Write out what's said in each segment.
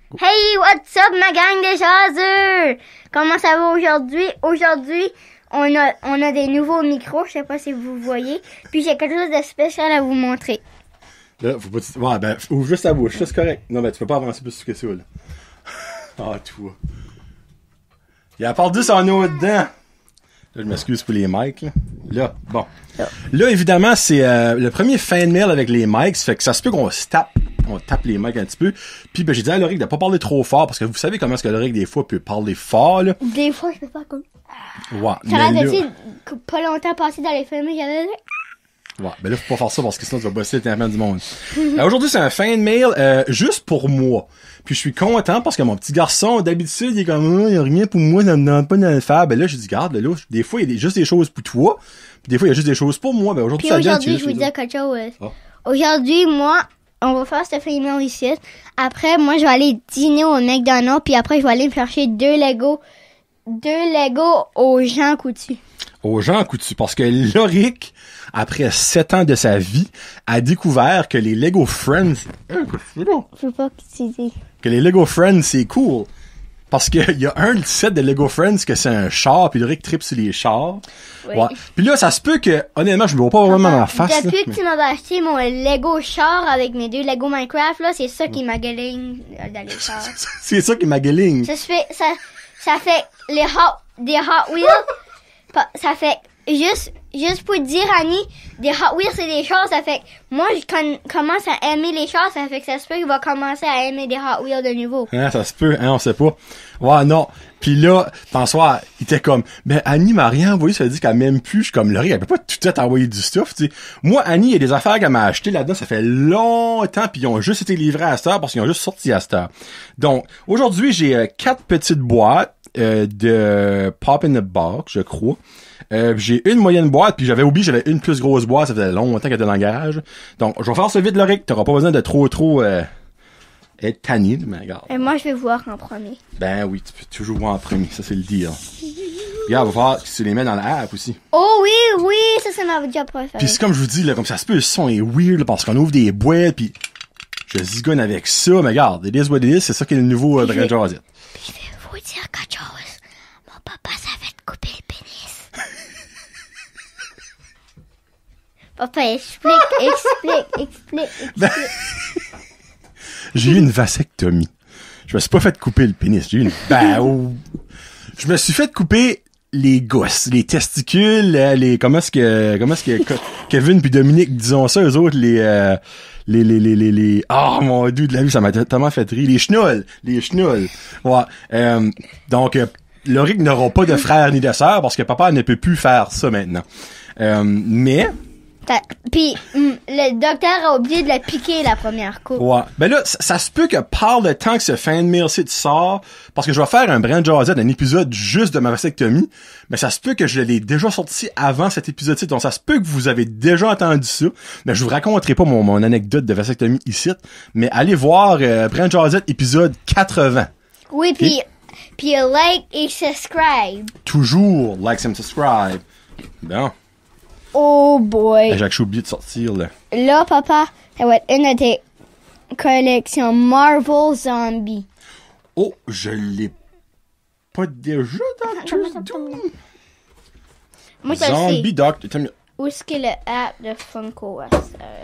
Hey, what's up, ma gang de jaseux? Comment ça va aujourd'hui? Aujourd'hui, on a des nouveaux micros, je sais pas si vous voyez. Puis j'ai quelque chose de spécial à vous montrer. Là, faut pas... Ouais, ben, ouvre juste ta bouche, ça c'est correct. Non, ben, tu peux pas avancer plus que ça, là. Ah, toi. Il y a part 10 en eau dedans. Là, je m'excuse pour les mics, là. Là, bon. Là, évidemment, c'est le premier fan mail avec les mics, fait que ça se peut qu'on se tape. On tape les mics un petit peu. Puis, ben, j'ai dit à Loric de pas parler trop fort, parce que vous savez comment est-ce que Loric, des fois, peut parler fort, là. Des fois, je peux pas comme... Ouais, Ça m'a mais été là... pas longtemps passé dans les films, j'avais... Ouais, ben là, faut pas faire ça parce que sinon tu vas bosser le temps du monde. Aujourd'hui, c'est un fan mail juste pour moi. Puis je suis content parce que mon petit garçon, d'habitude, il est comme il y a rien pour moi, ça me demande pas de le faire. Ben là, je dis garde, là, des fois, il y a juste des choses pour toi. Puis des fois, il y a juste des choses pour moi. Ben aujourd'hui, Puis ça vient. aujourd'hui, je vous dis quelque chose. Ah. Aujourd'hui, moi, on va faire ce fan mail ici. Après, moi, je vais aller dîner au McDonald's. Puis après, je vais aller me chercher deux Legos aux Jean Coutu. Aux Jean Coutu. Parce que Loric, après 7 ans de sa vie, a découvert que les Lego Friends... Je veux pas que tu dises. Que les Lego Friends, c'est cool. Parce que il y a un set de Lego Friends que c'est un char, puis Loric tripe sur les chars. Oui. Ouais. Puis là, ça se peut que, honnêtement, je me vois pas vraiment en face. Depuis là, que mais... tu m'avais acheté mon Lego char avec mes deux Lego Minecraft, là, c'est ça qui m'a gueuling dans les chars. C'est ça qui m'agaling. Ça fait des Hot Wheels. Ça fait juste pour dire, Annie, des Hot Wheels c'est des chars, ça fait que moi je commence à aimer les chars, ça fait que ça se peut qu'il va commencer à aimer des Hot Wheels de nouveau. Hein, ça se peut, hein, on sait pas. Ouais, non. Puis là, François, il était comme, ben, Annie m'a rien envoyé, ça veut dire qu'elle m'aime plus. Je suis comme, Laurie, elle peut pas tout à t'envoyer du stuff, tu sais. Moi, Annie, il y a des affaires qu'elle m'a achetées là-dedans, ça fait longtemps, puis ils ont juste été livrés à cette heure parce qu'ils ont juste sorti à cette heure. Donc, aujourd'hui, j'ai 4 petites boîtes de Pop in the Box, je crois. J'ai une moyenne boîte, puis j'avais oublié, j'avais une plus grosse boîte, ça faisait longtemps qu'elle était dans le garage. Donc, je vais faire ça vite, Loric. T'auras pas besoin de trop être tanné, mais regarde. Et moi je vais voir en premier. Ben oui, tu peux toujours voir en premier, ça c'est le deal. Regarde, va voir si tu les mets dans la app aussi. Oh oui, ça c'est ma job préférée. Puis c'est comme je vous dis, là, comme ça se peut, le son est weird, là, parce qu'on ouvre des boîtes, puis je zigonne avec ça, mais regarde, it is what it is, c'est ça qui est le nouveau Brand Jazette. Puis je vais vous dire quelque chose. Mon papa savait te couper le pénis. Papa, explique. Ben, j'ai eu une vasectomie. Je me suis pas fait couper le pénis. J'ai eu une... Je me suis fait couper les gosses, les testicules, comment est-ce que Kevin puis Dominique, disons ça, eux autres, oh mon dieu de la vie, ça m'a tellement fait rire. Les chenolles. Ouais. Donc, Loric n'aura pas de frère ni de sœur parce que papa ne peut plus faire ça maintenant. Mais... Puis, le docteur a oublié de la piquer la première coupe. Ouais. Ben là, ça se peut que par le temps que ce fan mail site sort, parce que je vais faire un Brand Jazette, un épisode juste de ma vasectomie, mais ça se peut que je l'ai déjà sorti avant cet épisode-ci, donc ça se peut que vous avez déjà entendu ça, mais je vous raconterai pas mon anecdote de vasectomie ici, mais allez voir Brand Jazette épisode 80. Oui, puis like et subscribe. Toujours like and subscribe. Bon. Oh boy. Jacques, j'ai oublié de sortir, là. Là, papa, ça va être une de tes collections Marvel Zombie. Oh, je l'ai pas déjà, Dr. Doom. Moi, ça Zombie Doctor. Où est-ce que le app de Funko app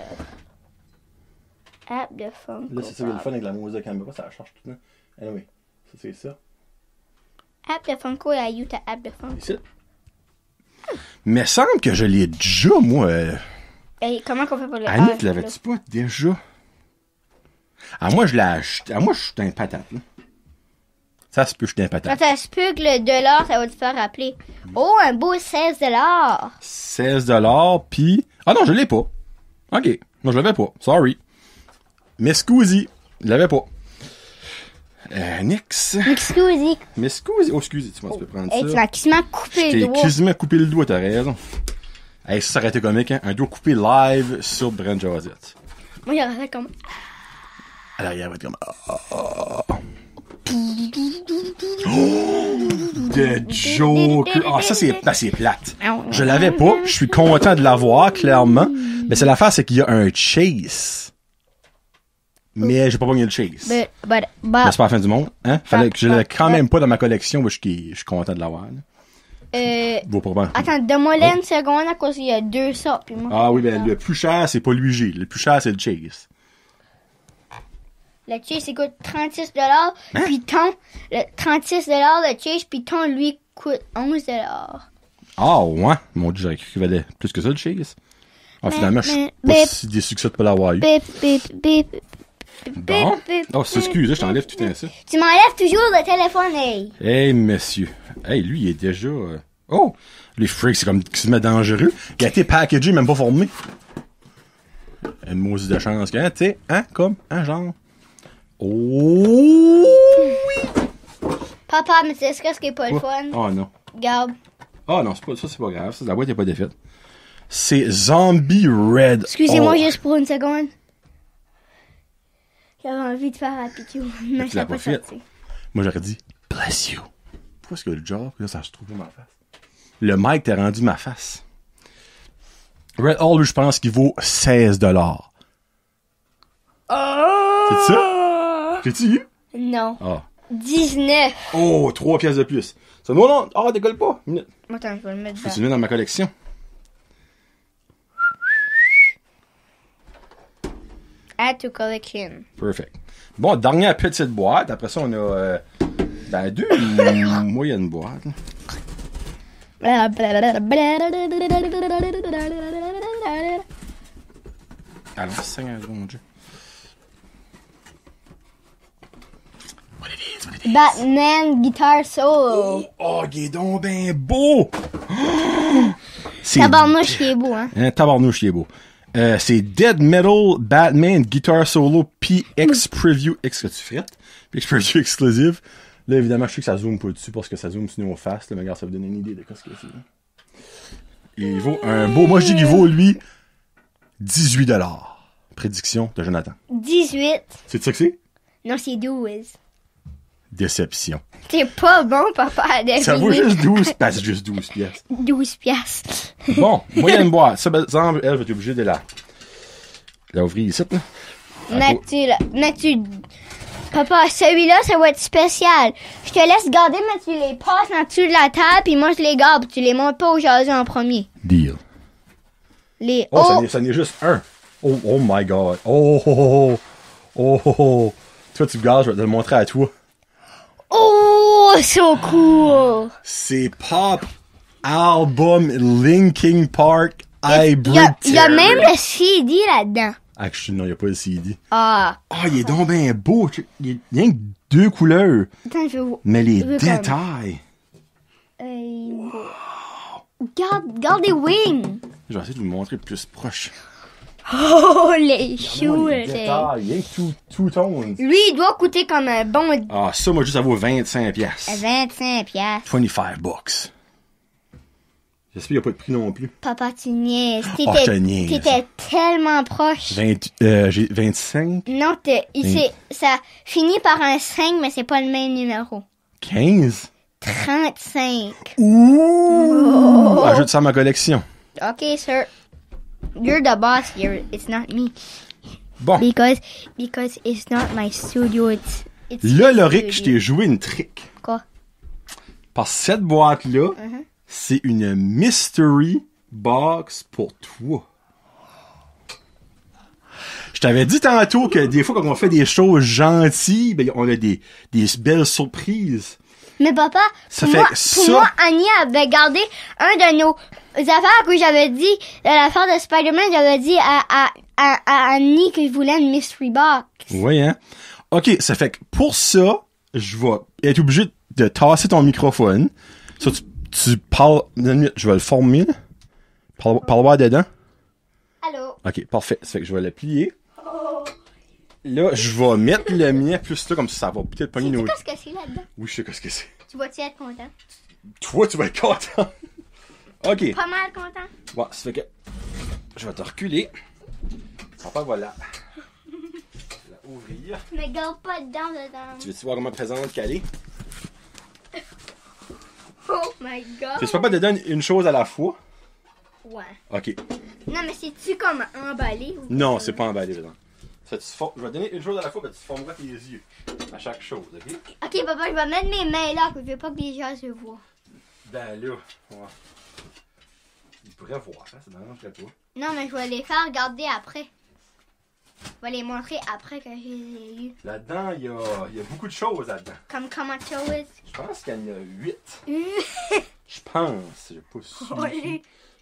de Funko? Là, c'est ça le fun avec la musique caméra, ça change tout le temps. Anyway, ça c'est ça. App de Funko et you ta app de Funko. Ici. Mais semble que je l'ai déjà, moi. Hey, comment qu'on fait pour le Annie, tu l'avais-tu pas déjà? Ah, moi, je l'ai acheté. Ah, moi, je suis un patate, là. Ça se peut, je suis un patate. Ça se peut que le dollar, ça va te faire rappeler. Oh, un beau 16 $. 16 $, pis... Ah non, je l'ai pas. OK. Non, je l'avais pas. Sorry. Miss Cousy. Je l'avais pas. Nix. Excusez. Miss Cousy. Oh, excusez, tu peux prendre ça. Tu m'as quasiment coupé le doigt. T'es quasiment coupé le doigt, t'as raison. Hey, ça aurait été comique, hein? Un doigt coupé live sur Brand Jazette. Moi, j'aurais fait comme... Alors, il va être comme... The Joker. Ah, ça, c'est plate. Je l'avais pas. Je suis content de l'avoir, clairement. Mais c'est l'affaire, c'est qu'il y a un chase. mais j'ai pas pogné le Chase. But, Mais c'est pas la fin du monde, hein? Fallait que je l'ai quand même pas dans ma collection, je suis content de l'avoir, là. Vaut pas attends, donne-moi là une seconde à cause qu'il y a deux sortes. Puis moi, Ah oui, ben, le plus cher, c'est pas le 8G. Le plus cher, c'est le Chase. le Chase, il coûte 36 $. Puis le 36 $, le Chase, puis lui, coûte 11 $. Ah, ouais. Mon Dieu, j'aurais cru qu'il valait plus que ça, le Chase. Ah, finalement, je suis pas si déçu que ça de pas l'avoir eu. Bip, bip, bip. Bon. Oh, excuse, je t'enlève tout ça. Tu m'enlèves toujours le téléphone, hey. Hey, monsieur. Hey, lui, il est déjà... Oh! Les freaks, c'est comme qui se met dangereux. Il a été packagé, même pas formé. Une maudite de chance, hein, tu sais, hein, comme, hein, genre. Oh! Papa, mais tu sais ce qui est pas le fun? Oh non. Regarde. Oh non, c'est pas grave, ça, la boîte est pas défaite. C'est Zombie Red. Excusez-moi juste pour une seconde. J'avais envie de faire un pitou, mais tu l'as ça pas pas fait? sorti. Moi, j'aurais dit, bless you. Pourquoi est-ce que le job, là, ça se trouve dans ma face? Le mic t'a rendu ma face. Red Hall, je pense qu'il vaut 16 $. C'est ça? J'ai-tu eu? Non. Ah. 19. Oh, 3 pièces de plus. Ça, non, ah, décolle pas. Minute. Attends, je vais le mettre Faut-tu dedans. le mettre dans ma collection? Add to collection. Perfect. Bon, dernière petite boîte. Après ça, on a deux moyennes boîtes. Alors, Seigneur, mon Dieu. Batman Guitar Solo. Oh, il est donc ben beau! C'est Tabarnouche qui est beau, hein? Tabarnouche qui est beau. C'est Dead Metal Batman Guitar Solo PX Preview X que tu frettes. PX Preview exclusive. Là, évidemment, je sais que ça zoome pas dessus parce que ça zoome sur nos faces. Là, mais regarde, ça vous donne une idée de ce que c'est. Il vaut un beau... Moi, je dis qu'il vaut, lui, 18 $. Prédiction de Jonathan. 18. C'est ça que c'est? Non, c'est 12. Déception. T'es pas bon, papa, à deviner. Ça vaut juste 12, passe juste 12 pièces. 12 piastres. Bon, moyenne boîte. Ça, par exemple, elle va être obligée de la ouvrir ici, là. Papa, celui-là, ça va être spécial. Je te laisse garder, mais tu les passes en dessous de la table, puis moi, je les garde, puis tu les montes pas au jasu en premier. Deal. Les Oh, ça n'est juste un. Oh, oh my God. Oh, oh, oh, oh, oh. Toi, tu me gardes, je vais te le montrer à toi. Oh, so cool. C'est Pop Album Linkin Park Hybrid. Il y a même le CD là-dedans. Actually, non, il n'y a pas le CD. Ah. Ah, il est donc bien beau. Il y a rien que 2 couleurs. Attends, je vais... Mais les je veux détails. Regarde les wings. Je vais essayer de vous le montrer plus proche. Oh, les choux. Les détails, rien que two tones. Lui, il doit coûter comme un bon Ah, ça, moi, juste, ça vaut 25 piastres. 25 piastres. 25 bucks. J'espère qu'il n'y a pas de prix non plus. Papa, tu niaises. Oh, je te niaise. T'étais tellement proche. J'ai 25. Non, ça finit par un 5, mais c'est pas le même numéro. 15. 35. Ouh! Ajoute ça à ma collection. OK, sir. You're the boss here. It's not me. Bon. Because it's not my studio. It's Là, his Loric, je studio. t'ai joué une trick. Quoi? Parce que cette boîte-là, c'est une mystery box pour toi. Je t'avais dit tantôt que des fois, quand on fait des choses gentilles, ben, on a des belles surprises. Mais papa, Ça pour fait moi, ça. pour moi, Annie avait gardé un de nos affaires que j'avais dit, l'affaire de Spider-Man, j'avais dit à Annie que je voulais une mystery box. Oui, hein? OK, ça fait que pour ça, je vais être obligé de tasser ton microphone. Ça, tu parles... Je vais le former. Parle-moi dedans. Allô? OK, parfait. Ça fait que je vais le plier. Là, je vais mettre le mien plus là, comme ça va peut-être pogner nos... Qu'est-ce que c'est là-dedans? Oui, je sais ce que c'est. Tu vas-tu être content? Toi, tu vas être content. OK. Pas mal content? Bon, ça fait que... Je vais te reculer. Papa, voilà. La ouvrir. Mais garde pas dedans. Tu veux-tu voir comment présente qu'elle est? Oh my god. Tu papa te donne une chose à la fois? Ouais. OK. Non, mais c'est-tu comme emballé ou... Non, c'est pas emballé dedans. Je vais te donner une chose à la fois, puis tu formeras tes yeux à chaque chose, ok? Ok, papa, je vais mettre mes mains là, que je veux pas que les gens se voient. Ben là, ouais. Ils pourraient voir, hein, ça ne dérangerait pas. Non, mais je vais les faire regarder après. Je vais les montrer après que je les ai eus. Là-dedans, il y a beaucoup de choses là-dedans. Comme comment tu veux. Je pense qu'il y en a 8. Je pense, j'ai pas su.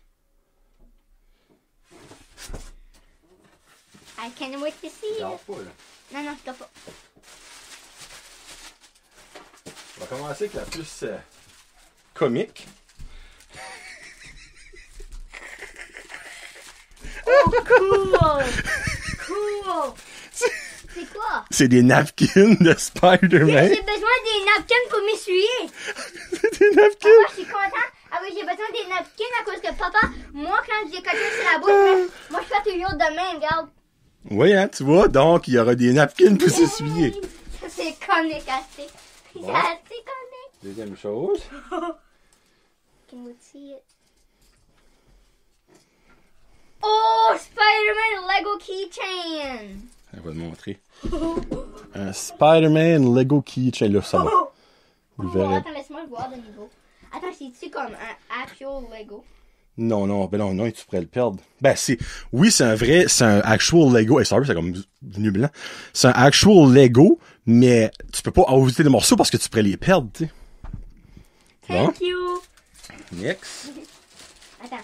I can't wait to see Regarde it. pas, là. Non, non, je dois pas. On va commencer avec la plus comique. Oh, cool! Cool! C'est quoi? C'est des napkins de Spider-Man. J'ai besoin des napkins pour m'essuyer. C'est des napkins. Papa, je suis content. Ah oui, j'ai besoin des napkins à cause que papa, moi, quand j'ai coché sur la bouche, moi, je fais toujours de même, regarde. Oui, hein, tu vois, donc il y aura des napkins pour s'essuyer. Ça, c'est comique assez. Bon. C'est assez comique. Deuxième chose. Can we see it? Oh, Spider-Man Lego keychain. On va te montrer. Un Spider-Man Lego Keychain. Là, ça va. Vous Oh, verrez. attends, laisse-moi le voir de nouveau. Attends, c'est-tu comme un actual Lego? Non, tu pourrais le perdre. Ben, oui, c'est un actual Lego. Hey, sorry, c'est comme venu blanc. C'est un actual Lego, mais tu peux pas ajouter des morceaux parce que tu pourrais les perdre, tu sais. Bon. Thank you. Next. Attends.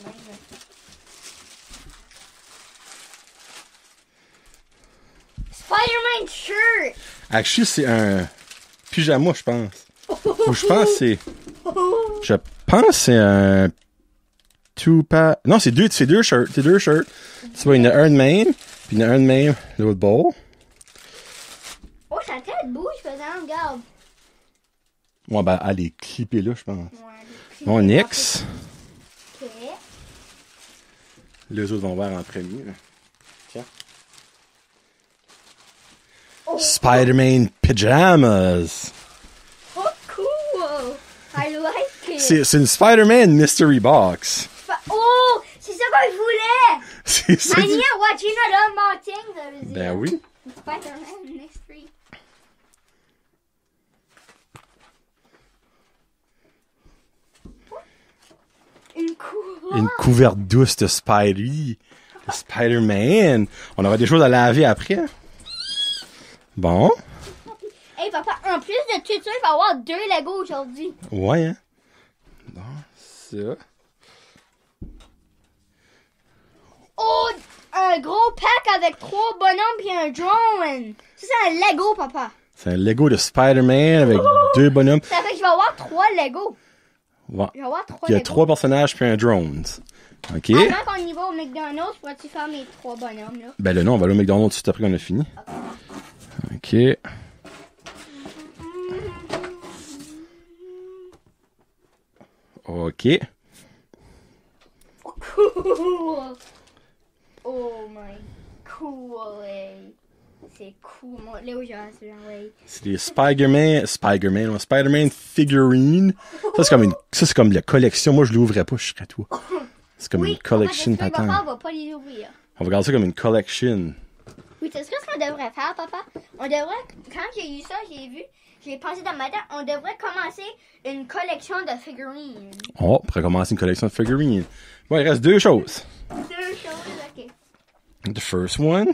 Spider-Man shirt. Actually, c'est un pyjama, je pense. Ou je pense que c'est... Je pense que c'est un... Non, c'est deux shirts. C'est deux shirts. Tu vois, il y en a un de même, puis il y en a un de même, l'autre bord. Oh, sa tête bouge, faisant, regarde. Ouais, ben, elle est clippée là, je pense. Ouais, Bon, next. Ok. Les autres vont voir en premier. Là. Tiens. Oh, Spider-Man Pyjamas. oh, cool. I like it. C'est une Spider-Man Mystery Box. Oh, c'est ça qu'on voulait. C'est ça. Annie a watché notre unboxing, ça veut dire. Ben oui. Spider-Man Mystery. Une couverte douce de Spidey. De Spider-Man. On aura des choses à laver après. Bon. Hey papa, en plus de tout ça, il va y avoir 2 Legos aujourd'hui. Ouais, hein. Bon, ça. Oh, un gros pack avec 3 bonhommes puis un drone. Ça, c'est un Lego, papa. C'est un Lego de Spider-Man avec 2 bonhommes. Ça fait que je vais avoir 3 Legos. Ouais. Je vais avoir 3 Il y a Legos. 3 personnages puis un drone. OK. Avant qu'on y va au McDonald's, pourrais-tu faire mes 3 bonhommes, là? Ben là, non, on va aller au McDonald's tout après qu'on a fini. OK. OK. Cool. Oh my cool, hey. C'est cool. Là où j'ai celui-là, ouais. C'est des Spider-Man figurines. Ça, c'est comme la collection. Moi, je l'ouvrais pas, je serais toi. C'est comme une collection papa, patent. on va pas les ouvrir. On va regarder ça comme une collection. Oui, c'est ce qu'on devrait faire, papa. On devrait, quand j'ai eu ça, j'ai pensé dans ma tête, on devrait commencer une collection de figurines. Oh, on pourrait commencer une collection de figurines. Bon, il reste 2 choses. 2 choses, ok. The first one.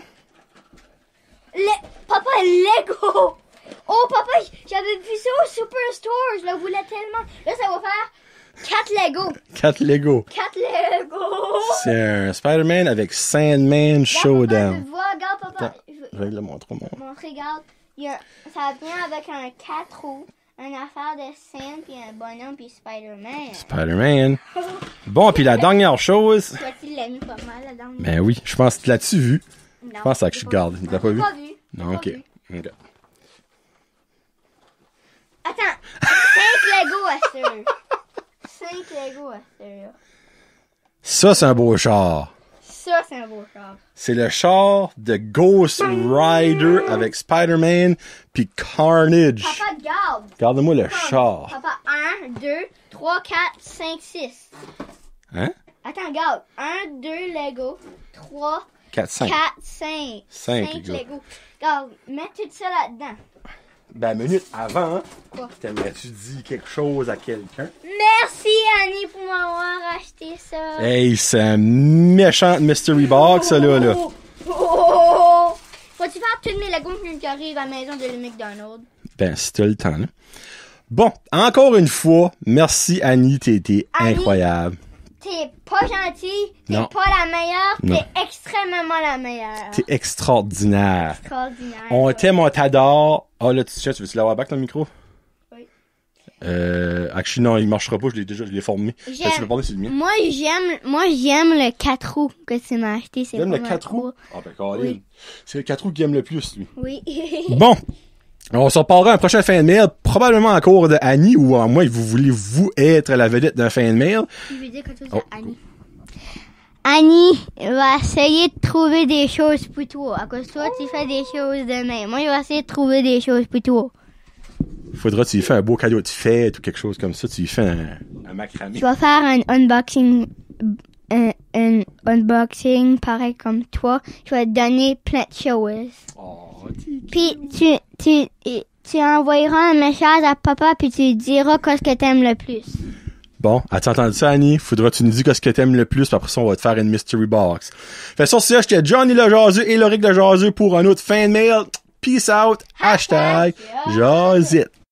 Papa, Lego! Oh, papa, j'avais vu ça au Superstore, je le voulais tellement. Là, ça va faire 4 Lego. 4 Lego. 4 Lego! C'est un Spider-Man avec Sandman Showdown. Regarde, papa. Attends, je vais le montrer. Regarde. Ça vient avec un 4 roues, une affaire de scène, puis un bonhomme, puis Spider-Man. Spider-Man. Bon, puis la dernière chose. Toi, tu l'as mis pas mal là-dedans. Ben oui, je pense que tu l'as-tu vu? Non, Je pense que je garde. Tu l'as pas vu? Pas vu. Non, ok. Pas vu. Ok. Attends, 5 Lego à ce 5 Lego à ce Ça, c'est un beau char. Ça, c'est un beau char. C'est le char de Ghost Rider avec Spider-Man puis Carnage. Papa, regarde. Regarde-moi le char. Papa, 1, 2, 3, 4, 5, 6. Hein? Attends, regarde. 1, 2 Lego. 3, 4, 5. 4, 5. 5 Lego. Regarde, mets tout ça là-dedans. Ben, minute avant, Quoi? t'aimerais-tu dire quelque chose à quelqu'un? Merci, Annie, pour m'avoir acheté ça. Hey, c'est un méchant mystery box, ça, là. Oh! Vas-tu faire tous mes Legos qui arrivent à la maison de McDonald's? Ben, si t'as le temps, là. Bon, encore une fois, merci, Annie, t'es Annie, incroyable. T'es pas gentille, t'es Non. pas la meilleure, Non. t'es extrêmement la meilleure. T'es extraordinaire. Extraordinaire. On t'aime, on t'adore. Ah, là, tu veux-tu l'avoir back, le micro? Oui. Actually, non, il marchera pas, je l'ai formé. Tu veux parler, c'est le mien. Moi, j'aime le 4 roues que tu m'as acheté. C'est T'aimes le vraiment 4 roues? cool. Ah, ben, Colin. Oui. C'est le 4 roues qu'il aime le plus, lui. Oui. Bon. On se reparlera un prochain fan de mail, probablement en cours de Annie, ou à moins que vous voulez, vous, être la vedette d'un fan de mail. Je veux dire quelque chose à Annie. Annie va essayer de trouver des choses pour toi. À cause de toi, tu fais des choses de même. Moi, je vais essayer de trouver des choses pour toi. Faudra que tu lui fais un beau cadeau de fête ou quelque chose comme ça. Tu lui fais un macramé. Je vais faire un unboxing, un unboxing pareil comme toi. Je vais te donner plein de choses. Oh, Puis tu envoyeras un message à papa puis tu lui diras qu'est-ce que t'aimes le plus. Bon, as-tu entendu ça, Annie? Faudra que tu nous dises ce que t'aimes le plus, puis après ça, on va te faire une mystery box. Fait sur ça, j'étais Johnny le Jaseux et Loric le Jaseux pour un autre fan mail. Peace out. Hashtag Jasit.